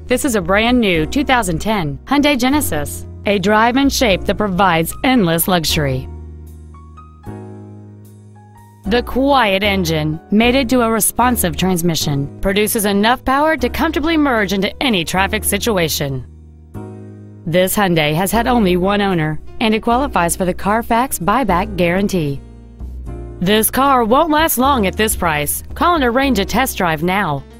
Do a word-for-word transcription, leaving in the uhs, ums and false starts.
This is a brand new two thousand ten Hyundai Genesis, a drive and shape that provides endless luxury. The quiet engine, mated to a responsive transmission, produces enough power to comfortably merge into any traffic situation. This Hyundai has had only one owner, and it qualifies for the Carfax buyback guarantee. This car won't last long at this price. Call and arrange a test drive now.